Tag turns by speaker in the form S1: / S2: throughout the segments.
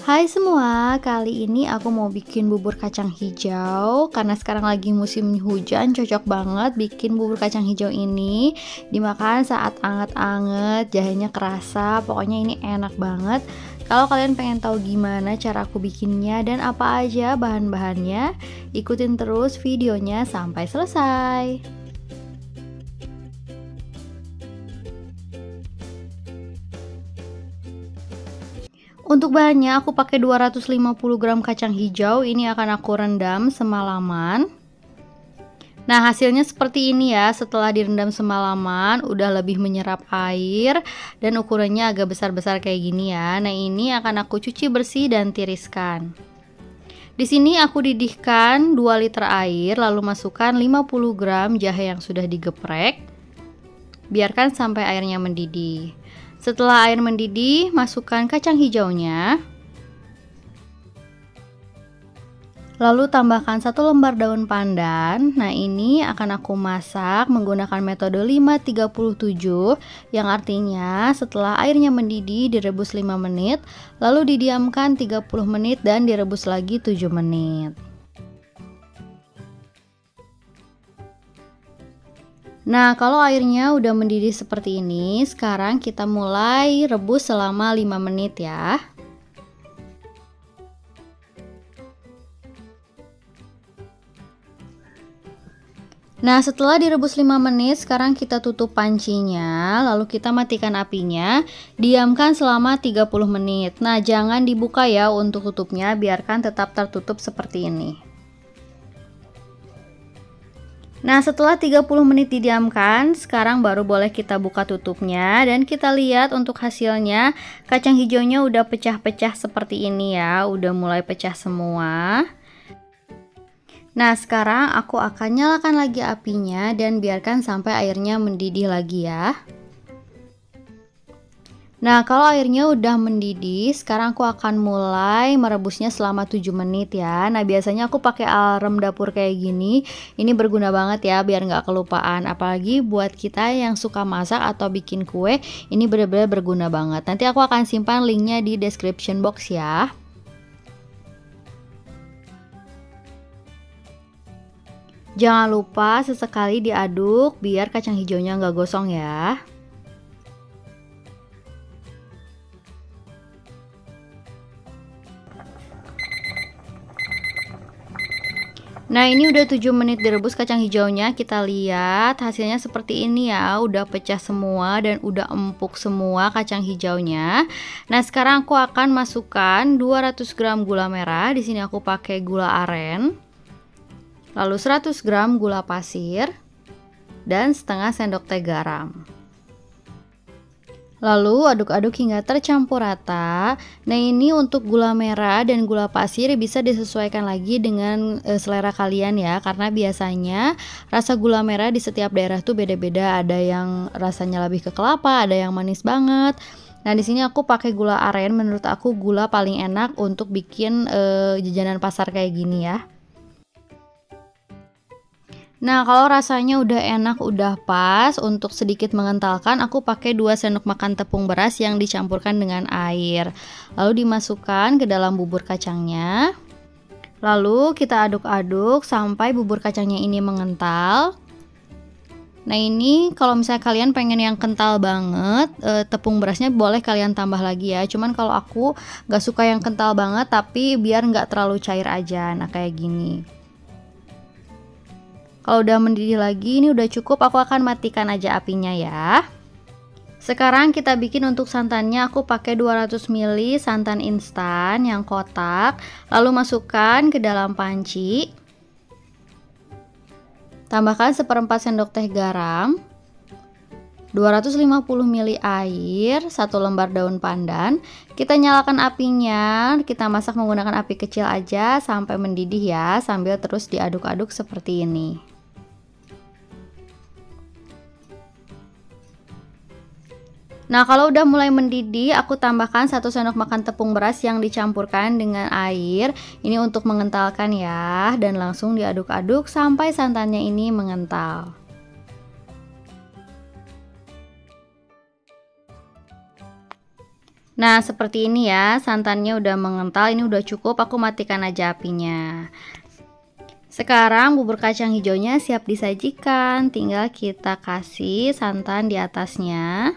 S1: Hai semua, kali ini aku mau bikin bubur kacang hijau karena sekarang lagi musim hujan, cocok banget bikin bubur kacang hijau ini dimakan saat anget-anget, jahenya kerasa, pokoknya ini enak banget. Kalau kalian pengen tahu gimana cara aku bikinnya dan apa aja bahan-bahannya, ikutin terus videonya sampai selesai. Untuk bahannya aku pakai 250 gram kacang hijau, ini akan aku rendam semalaman. Nah, hasilnya seperti ini ya, setelah direndam semalaman udah lebih menyerap air dan ukurannya agak besar-besar kayak gini ya. Nah, ini akan aku cuci bersih dan tiriskan. Di sini aku didihkan 2 liter air, lalu masukkan 50 gram jahe yang sudah digeprek. Biarkan sampai airnya mendidih. Setelah air mendidih, masukkan kacang hijaunya. Lalu tambahkan 1 lembar daun pandan. Nah, ini akan aku masak menggunakan metode 5-37, yang artinya setelah airnya mendidih direbus 5 menit, lalu didiamkan 30 menit dan direbus lagi 7 menit. Nah, kalau airnya udah mendidih seperti ini, sekarang kita mulai rebus selama 5 menit ya. Nah, setelah direbus 5 menit, sekarang kita tutup pancinya, lalu kita matikan apinya, diamkan selama 30 menit. Nah, jangan dibuka ya untuk tutupnya, biarkan tetap tertutup seperti ini. Nah, setelah 30 menit didiamkan, sekarang baru boleh kita buka tutupnya dan kita lihat untuk hasilnya. Kacang hijaunya udah pecah-pecah seperti ini ya, udah mulai pecah semua. Nah, sekarang aku akan nyalakan lagi apinya dan biarkan sampai airnya mendidih lagi ya. Nah, kalau airnya udah mendidih, sekarang aku akan mulai merebusnya selama 7 menit ya. Nah, biasanya aku pakai alarm dapur kayak gini. Ini berguna banget ya, biar nggak kelupaan. Apalagi buat kita yang suka masak atau bikin kue, ini benar-benar berguna banget. Nanti aku akan simpan linknya di description box ya. Jangan lupa sesekali diaduk biar kacang hijaunya nggak gosong ya. Nah, ini udah 7 menit direbus kacang hijaunya, kita lihat hasilnya seperti ini ya, udah pecah semua dan udah empuk semua kacang hijaunya. Nah, sekarang aku akan masukkan 200 gram gula merah, di sini aku pakai gula aren. Lalu 100 gram gula pasir dan setengah sendok teh garam. Lalu aduk-aduk hingga tercampur rata. Nah, ini untuk gula merah dan gula pasir bisa disesuaikan lagi dengan selera kalian ya, karena biasanya rasa gula merah di setiap daerah tuh beda-beda. Ada yang rasanya lebih ke kelapa, ada yang manis banget. Nah, di sini aku pakai gula aren, menurut aku gula paling enak untuk bikin jajanan pasar kayak gini ya. Nah, kalau rasanya udah enak, udah pas, untuk sedikit mengentalkan, aku pakai 2 sendok makan tepung beras yang dicampurkan dengan air. Lalu dimasukkan ke dalam bubur kacangnya. Lalu kita aduk-aduk sampai bubur kacangnya ini mengental. Nah, ini kalau misalnya kalian pengen yang kental banget, tepung berasnya boleh kalian tambah lagi ya. Cuman kalau aku gak suka yang kental banget, tapi biar nggak terlalu cair aja. Nah, kayak gini. Kalau udah mendidih lagi, ini udah cukup, aku akan matikan aja apinya ya. Sekarang kita bikin untuk santannya, aku pakai 200 ml santan instan yang kotak, lalu masukkan ke dalam panci. Tambahkan 1/4 sendok teh garam, 250 ml air, 1 lembar daun pandan. Kita nyalakan apinya, kita masak menggunakan api kecil aja sampai mendidih ya, sambil terus diaduk-aduk seperti ini. Nah, kalau udah mulai mendidih, aku tambahkan 1 sendok makan tepung beras yang dicampurkan dengan air. Ini untuk mengentalkan ya, dan langsung diaduk-aduk sampai santannya ini mengental. Nah, seperti ini ya, santannya udah mengental, ini udah cukup, aku matikan aja apinya. Sekarang bubur kacang hijaunya siap disajikan, tinggal kita kasih santan di atasnya.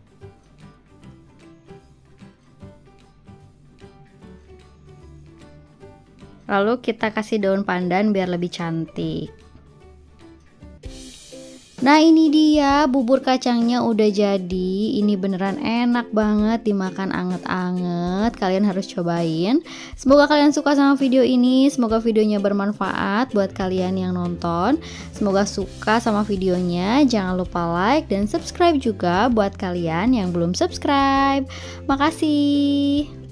S1: Lalu kita kasih daun pandan biar lebih cantik. Nah, ini dia bubur kacangnya udah jadi. Ini beneran enak banget dimakan anget-anget. Kalian harus cobain. Semoga kalian suka sama video ini. Semoga videonya bermanfaat buat kalian yang nonton. Semoga suka sama videonya. Jangan lupa like dan subscribe juga buat kalian yang belum subscribe. Makasih.